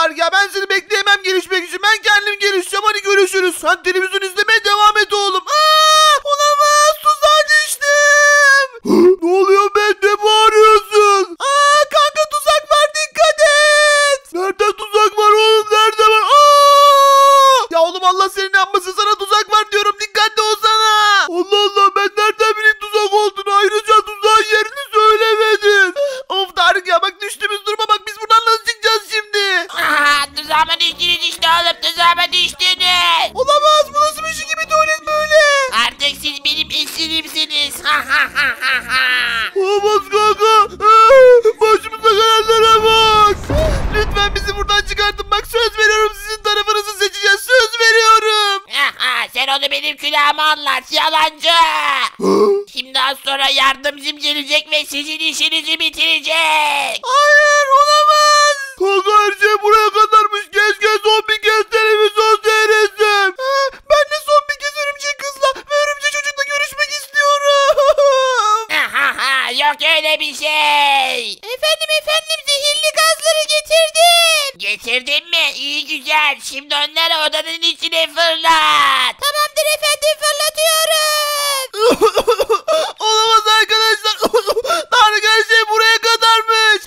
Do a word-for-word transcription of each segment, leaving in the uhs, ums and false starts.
Tarık ya, ben seni bekleyemem gelişmek için. Ben kendim gelişeceğim, hadi görüşürüz. Sen televizyon izlemeye devam et oğlum. Aa, olamaz, tuzağa düştüm. Ne oluyor be, ne bağırıyorsun? Aa, kanka tuzak var, dikkat et. Nerede tuzak var oğlum, nerede var? Aa! Ya oğlum Allah seni ne yapmasın, sana tuzak var diyorum, dikkatli olsana. Allah Allah, ben nereden bileyim tuzak olduğunu, ayrıca tuzağın yerini söylemedin. Of Tarık ya, bak düştüğümüz duruma bak, biz buradan nasıl çıkacağız şimdi? Aa, tuzağıma düştünüz işte oğlum, tuzağıma düştünüz. Olamaz, bu nasıl bir şey gibi tuvalet böyle? Artık siz benim esirimsiniz. Ha ha ha ha ha. Olamaz kanka. Başımıza gelenlere bak. Lütfen bizi buradan çıkartın, bak söz veriyorum, sizin tarafınızı seçeceğiz, söz veriyorum. Ha ha, sen onu benim külahıma anlat yalancı. Şimdi az sonra yardımcım gelecek ve sizin işinizi bitirecek. Hayır, olamaz. Kanka her şey buraya kadarmış, keşke son bir kez televizyon seyretsem. Ben de son bir kez örümcek kızla ve örümcek çocukla görüşmek istiyorum. Ha ha ha, yok öyle bir şey. Efendim efendim, zehirli gazları getirdim. Getirdin mi? İyi güzel. Şimdi onları odanın içine fırlat. Tamamdır efendim, fırlatıyorum. Olamaz arkadaşlar. Tarık her şey buraya kadarmış.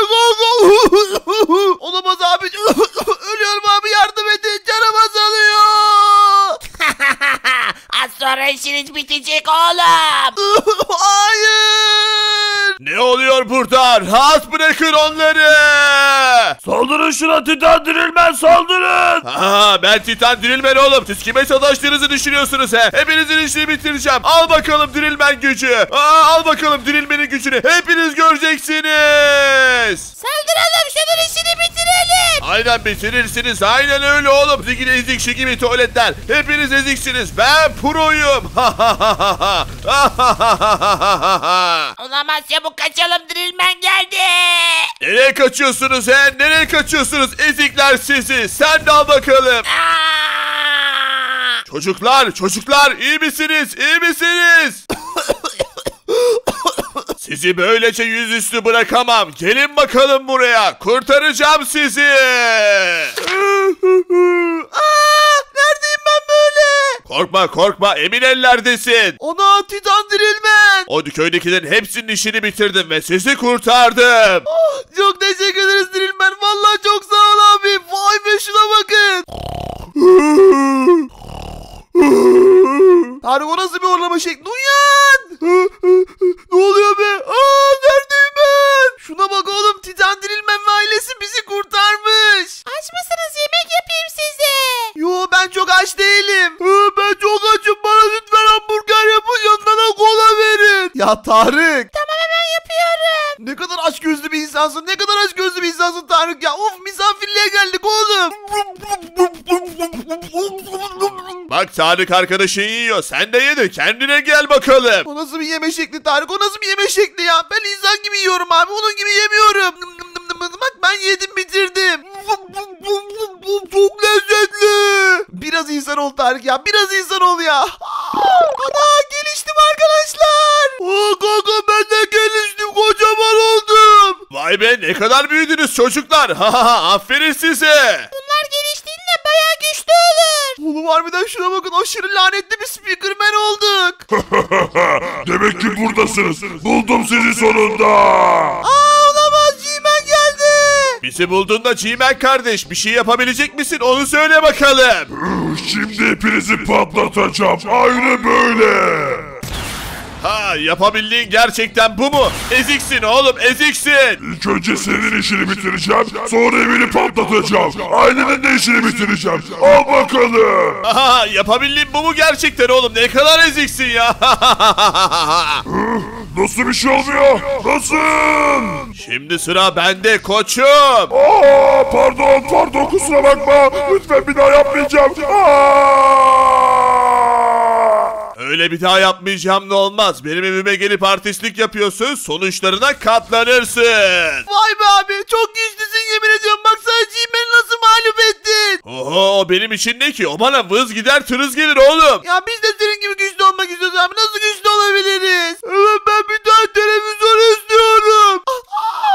Olamaz abi. Ölüyorum abi, yardım edin. Canım azalıyor. Az sonra işiniz bitecek oğlum. Hayır. Ne oluyor burada? Rahat bırakın onları. Saldırın şuna Titan Dirilmen, saldırın. Ha, ben Titan Dirilmen oğlum. Siz kime sataştığınızı düşünüyorsunuz he? Hepinizin işini bitireceğim. Al bakalım Dirilmen gücü. Aa, al bakalım Dirilmen'in gücünü. Hepiniz göreceksiniz. Saldıralım, şunun işini bitirelim. Aynen bitirirsiniz. Aynen öyle oğlum. Zigin ezik şu gibi tuvaletler. Hepiniz eziksiniz. Ben proyum. Olamaz, çabuk kaçalım, Dirilmen geldi. Nereye kaçıyorsunuz he? Nereye kaçıyorsunuz? Ezikler sizi. Sen de al bakalım. Aa! Çocuklar, çocuklar iyi misiniz? İyi misiniz? Sizi böylece yüzüstü bırakamam. Gelin bakalım buraya. Kurtaracağım sizi. Aa, neredeyim ben böyle? Korkma korkma, emin ellerdesin. Ana, Titan Dirilmen. O köydekilerin hepsinin işini bitirdim ve sizi kurtardım. Oh, çok teşekkür ederiz Dirilmen. Vallahi çok sağ ol abi. Vay be, şuna bakın. Tarık, o nasıl bir horlama şekli? Uyan. Ne oluyor be? Aa, neredeyim ben? Şuna bak oğlum, Titan Dirilmen ve ailesi bizi kurtarmış. Aç mısınız, yemek yapayım size? Yo, ben çok aç değilim. Ben çok açım, bana lütfen hamburger yapın, yanına da kola verin. Ya Tarık. Tamam, hemen yapıyorum. Ne kadar açgözlü bir insansın. Ne kadar açgözlü bir insansın Tarık ya. Of, misafirliğe geldik oğlum. Bak Tarık arkadaşın yiyor. Sen de ye de kendine gel bakalım. O nasıl bir yeme şekli Tarık? O nasıl bir yeme şekli ya? Ben insan gibi yiyorum abi. Onun gibi yemiyorum. Bak, ben yedim bitirdim. Çok lezzetli. Biraz insan ol Tarık ya. Biraz insan ol ya. Ana, geliştim arkadaşlar. Aa, kanka ben de geliştim. Kocaman oldum. Vay be, ne kadar büyüdünüz çocuklar. Ha ha ha, aferin size. Bunlar geliştiğinde bayağı güçlü olur. Oğlum harbiden şuna bakın. Aşırı lanetli bir speakerman olduk. Demek ki buradasınız. Buldum sizi sonunda. Aa, olamaz. G-Man geldi. Bizi bulduğunda G-Man kardeş, bir şey yapabilecek misin? Onu söyle bakalım. Şimdi hepinizi patlatacağım. Aynı böyle. Ha, yapabildiğin gerçekten bu mu? Eziksin oğlum, eziksin. İlk önce senin işini bitireceğim. Sonra evini patlatacağım. Ailenin de işini bitireceğim. Al bakalım. Aha, yapabildiğin bu mu gerçekten oğlum? Ne kadar eziksin ya. Nasıl bir şey olmuyor? Nasıl? Şimdi sıra bende koçum. Aa, pardon pardon kusura bakma. Lütfen bir daha yapmayacağım. Aa! Öyle bir daha yapmayacağım da olmaz. Benim evime gelip artistlik yapıyorsun. Sonuçlarına katlanırsın. Vay be abi, çok güçlüsün yemin ediyorum. Baksana, G-Man'i nasıl mağlup ettin? Oho, o benim için ne ki? O bana vız gider tırız gelir oğlum. Ya biz de senin gibi güçlü olmak istiyoruz abi. Nasıl güçlü olabiliriz? Evet, ben bir daha televizyon istiyorum. Benim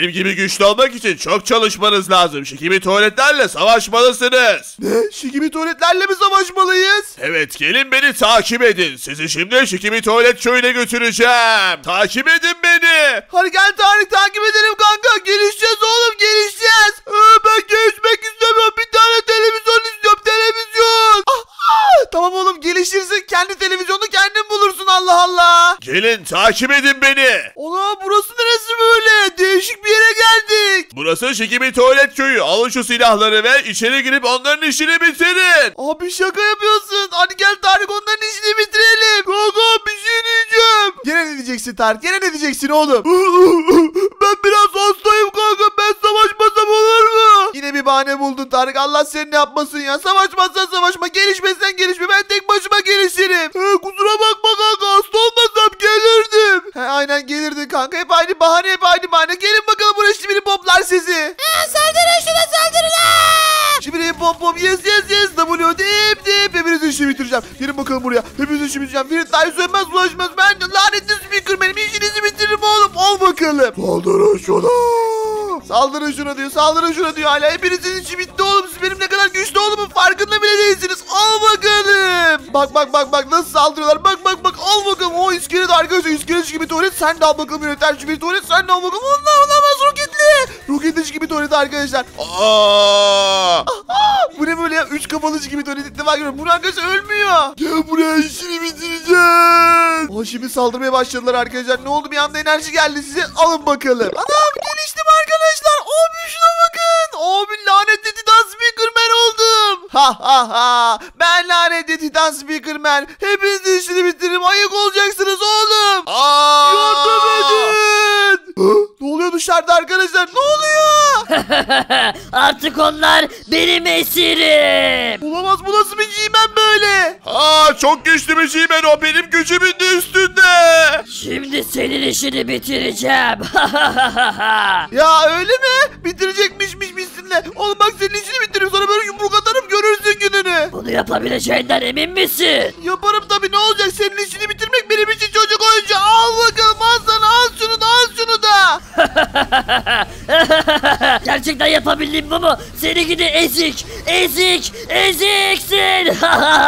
Benim gibi güçlü olmak için çok çalışmanız lazım. Şikimi tuvaletlerle savaşmalısınız. Ne? Şikimi tuvaletlerle mi savaşmalıyız? Evet, gelin beni takip edin. Sizi şimdi Şikimi tuvalet köyüne götüreceğim. Takip edin beni. Hadi gel Tarık takip edelim kanka. Gelişeceğiz oğlum gelişeceğiz. Ee, ben gelişmek istemiyorum. Bir tane televizyon istiyorum. Televizyon. Ah, ah. Tamam oğlum gelişirsin. Kendi televizyonunu kendin bulursun Allah Allah. Gelin takip edin beni. Ulan burası neresi böyle? Değişik bir yere geldik. Burası Şikimi tuvalet köyü. Alın şu silahları ve içeri girip onların işini bitirin. Abi şaka yapıyorsun. Hadi gel Tarık onların işini bitirelim. Kanka bir şey diyeceğim. Gene ne diyeceksin Tarık? Gene ne diyeceksin oğlum? Ben biraz hastayım kanka. Ben savaşmasam olur mu? Yine bir bahane buldun Tarık. Allah seni ne yapmasın ya. Savaşmazsan savaşma. Gelişmezsen gelişme. Ben tek başıma gelişirim. He, kusura bakma kanka. Hasta olmasam gelirdim. He, aynen gelirdin kanka. Hep aynı bahane hep aynı bahane. Gelin bakalım buraya şimdi poplar sizi. Ha, saldırın şuna saldırın ha. Şimdi pop pop yes yes yes W dip dip. Hepinizin işini bitireceğim. Gelin bakalım buraya. Hepinizin işini bitireceğim. Biri dahi sönmez bulaşmaz. Ben lanetli speaker benim işinizi bitiririm oğlum. Al bakalım. Saldırın şuna. Saldırın şuna diyor. Saldırın şuna diyor hala. Hepinizin işi bitti oğlum. Siz benim ne kadar güçlü olduğumun farkında bile değilsiniz. Al bakalım. Bak bak bak bak nasıl saldırıyorlar. Bak bak bak al bakalım. O iskelet arkadaşlar. İskelet gibi tuvalet. Sen de al bakalım. Yöneten gibi tuvalet. Sen de al bakalım. Onlar olamaz roketli. Roketli gibi tuvalet arkadaşlar. Aa! Bu ne böyle ya? Üç kafalı gibi tuvalet ilk defa görüyorum. Bunu arkadaşlar ölmüyor. Gel buraya işini bitireceğiz. O şimdi saldırmaya başladılar arkadaşlar. Ne oldu bir anda enerji geldi size. Alın bakalım. Anam geliştim arkadaşlar. Abi şuna bakın. Abi lanetli Titan Speakerman oldum. Ha ha ha. Ben lanetli Titan Speakerman. Hepinizin işini bitiririm. Ayık olacaksınız oğlum. Aa! Yardım edin. Hı? Ne oluyor dışarıda arkadaşlar? Ne oluyor? Artık onlar benim esirim. Olamaz bu nasıl bir G-Man böyle? Aa, çok güçlü bir şey ben o. Benim gücümün de üstünde. Şimdi senin işini bitireceğim. Ya öyle mi? Bitirecekmişmiş misinle. Oğlum bak senin işini bitiririm sonra böyle yumruk atarım görürsün gününü. Bunu yapabileceğinden emin misin? Yaparım tabii ne olacak senin işini bitirmek benim için çocuk oyuncağı. Al bakalım al sana al şunu da al şunu da. Gerçekten yapabildim bu mu? Seni gidi ezik, ezik, eziksin.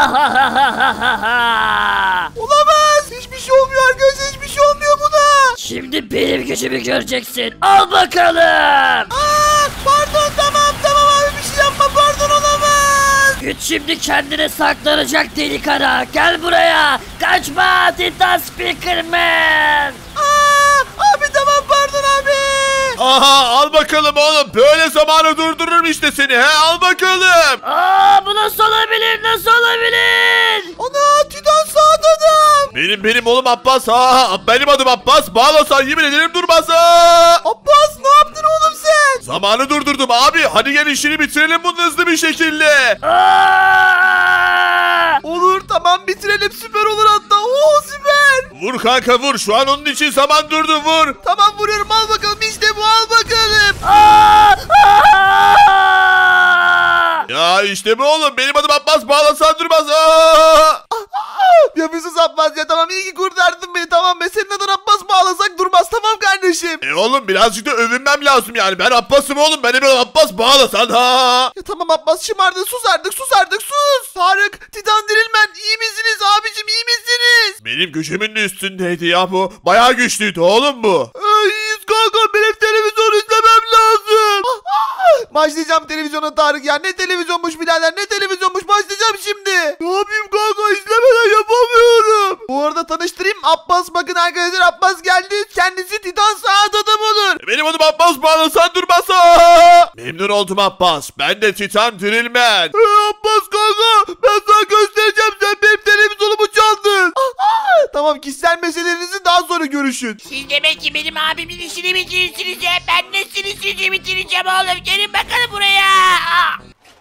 Olamaz. Hiçbir şey olmuyor arkadaşlar hiçbir şey olmuyor buna. Şimdi benim gücümü göreceksin. Al bakalım. Aa, pardon tamam tamam abi bir şey yapma pardon olamaz. Güç şimdi kendine saklanacak deli kara. Gel buraya. Kaçma Titan Speakerman. Aa, abi tamam pardon abi. Aha, al bakalım oğlum. Böyle zamanı durdururum işte seni. He, al bakalım. Aa, bu nasıl olabilir? Nasıl olabilir? Ana Titan saat adam. Benim benim oğlum Abbas. Ha, benim adım Abbas. Bağlasan yemin ederim durmaz. Ha. Abbas ne yaptın oğlum sen? Zamanı durdurdum abi. Hadi gel işini bitirelim bunu hızlı bir şekilde. Aa! Olur tamam bitirelim süper olur hatta. Oo süper. Vur kanka vur. Şu an onun için zaman durdu, vur. Tamam vuruyorum al bakalım işte bu al bakalım. Aa! Aa! Ya işte bu oğlum. Benim adım Abbas. Bağlasan durmaz. Aa! Yapıyorsunuz Abbas ya tamam iyi ki kurtardın beni tamam be senin adın Abbas bağlasak durmaz tamam kardeşim. E oğlum birazcık da övünmem lazım yani. Ben Abbas'ım oğlum. Benim adım Abbas. Bağlasan ha. Ya tamam Abbas şımardın sus artık sus artık sus. Tarık Titan Dirilmen iyi misiniz abicim iyi misiniz? Benim gücümün de üstündeydi ya bu. Bayağı güçlüydü oğlum bu. Ay, iyiyiz kanka benim televizyon izlemem lazım. Başlayacağım televizyona Tarık ya ne televizyonmuş birader ne televizyonmuş başlayacağım şimdi. Ne yapayım kanka izlemeden yapamıyorum. Bu arada tanıştırayım Abbas bakın arkadaşlar Abbas geldi kendisi Titan saat adam olur. Benim adım Abbas. Bağlasan durmaz. Ha. Memnun oldum Abbas. Ben de Titan Dirilmen. Hey Abbas kanka ben sana göstereceğim sen benim televizyonumu çaldın. Tamam kişisel meselelerinizi daha sonra görüşün. Siz demek ki benim abimin işini bitirirsiniz ya. Ben de sizin işini bitireceğim oğlum. Gelin bakalım buraya. Aa!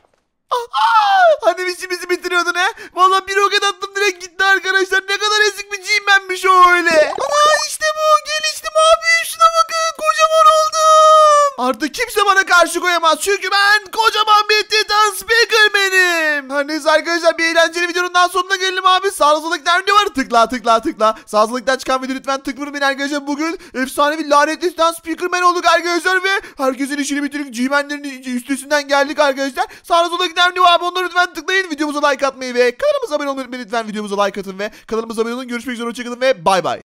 Hani işimizi bitiriyordun he? Valla bir roket attım direkt gitti arkadaşlar. Ne kadar ezik bir G-Man'miş o öyle. Ana işte bu geliştim abi şuna bakın kocaman oldum. Artık kimse bana karşı koyamaz çünkü ben kocaman bir Titan Speakerman'im. Her neyse arkadaşlar, bir eğlenceli videonun daha sonuna gelelim abi. Sağ soldaki video var. Tıkla tıkla tıkla. Sağ soldaki çıkan video lütfen tıklayın arkadaşlar. Bugün efsanevi lanetli Titan Speakerman olduk arkadaşlar ve herkesin işini bitirdik. G-Man'lerin üstesinden geldik arkadaşlar. Sağ soldaki video abi, onları lütfen tıklayın. Videomuza like atmayı ve kanalımıza abone olmayı unutmayın lütfen. Videomuza like atın ve kanalımıza abone olun. Görüşmek üzere, hoşçakalın ve bay bay.